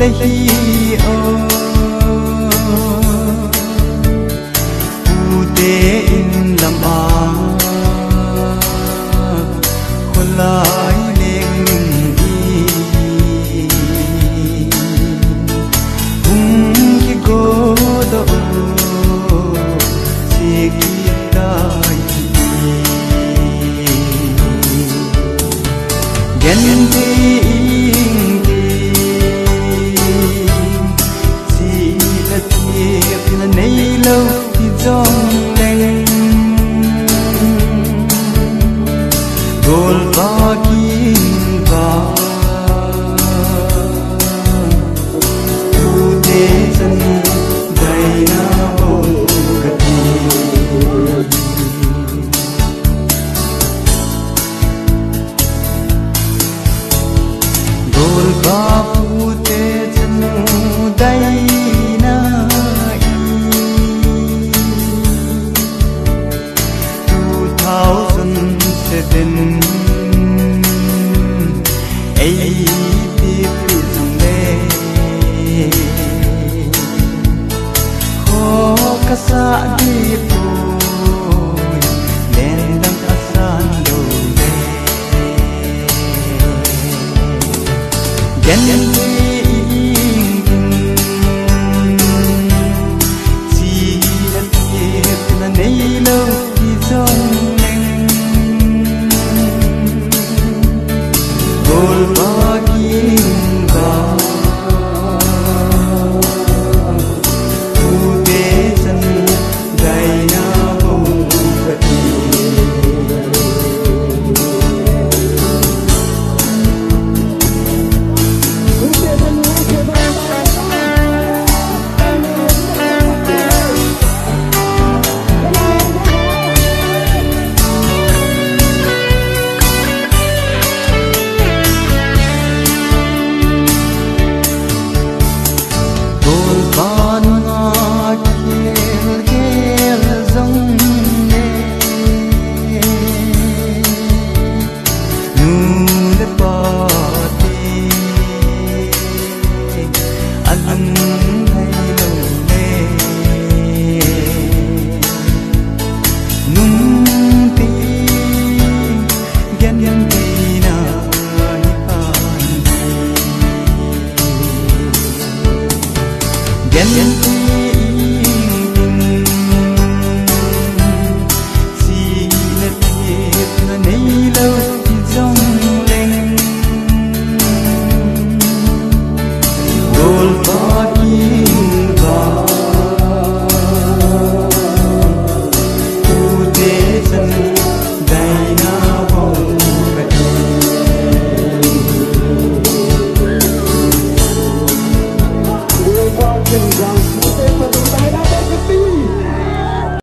hi o u te in lam a khol lai leng i hung ki go do se ki dai gen ti nay lâu thì dòng lên gol ba kim ba tu te chân Daina bông gati gol ba tu te chân Daina 2007 ay tipid ang le ko kasa dito lendang asan dole ganyan si at tip na nailaw izong Gen